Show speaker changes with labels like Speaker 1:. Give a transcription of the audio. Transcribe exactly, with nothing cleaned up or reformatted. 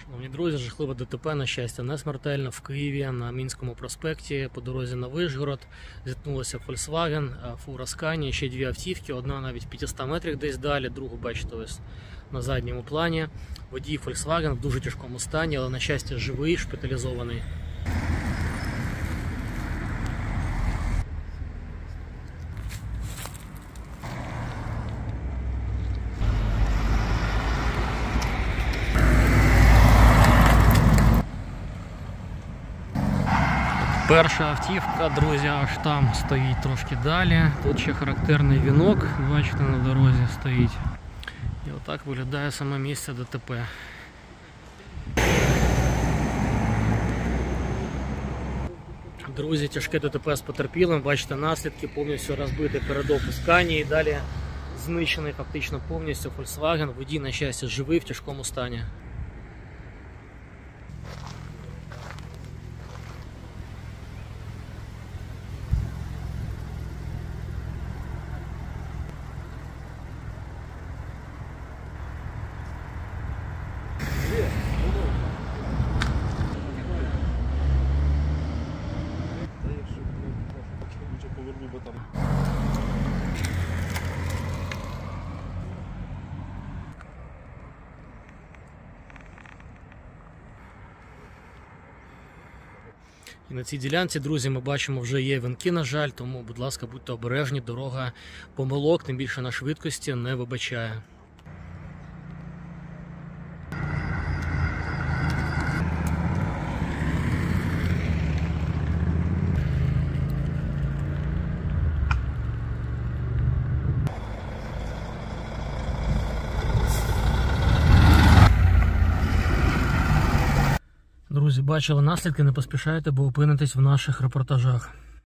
Speaker 1: Шановні друзі, жахливе ДТП, на щастя, не смертельно. В Києві на Мінському проспекті по дорозі на Вишгород зіткнулося Volkswagen, фура Scania, ще дві автівки, одна навіть в п'ятистах метрах десь далі, другу бачите ось на задньому плані. Водій Volkswagen в дуже тяжкому стані, але на щастя живий, шпиталізований. Перша автівка, друзі, аж там стоїть трошки далі. Тут ще характерний вінок, бачите, на дорозі стоїть. І отак виглядає саме місце ДТП. Друзі, тяжке ДТП з потерпілим, бачите наслідки, повністю розбитий передок у Scania, і далі знищений фактично повністю Volkswagen. Водій, на щастя, живий в тяжкому стані. І на цій ділянці, друзі, ми бачимо, вже є вінки, на жаль, тому, будь ласка, будьте обережні, дорога помилок, тим більше на швидкості, не вибачає. Друзі, бачили наслідки, не поспішайте, бо опинитесь в наших репортажах.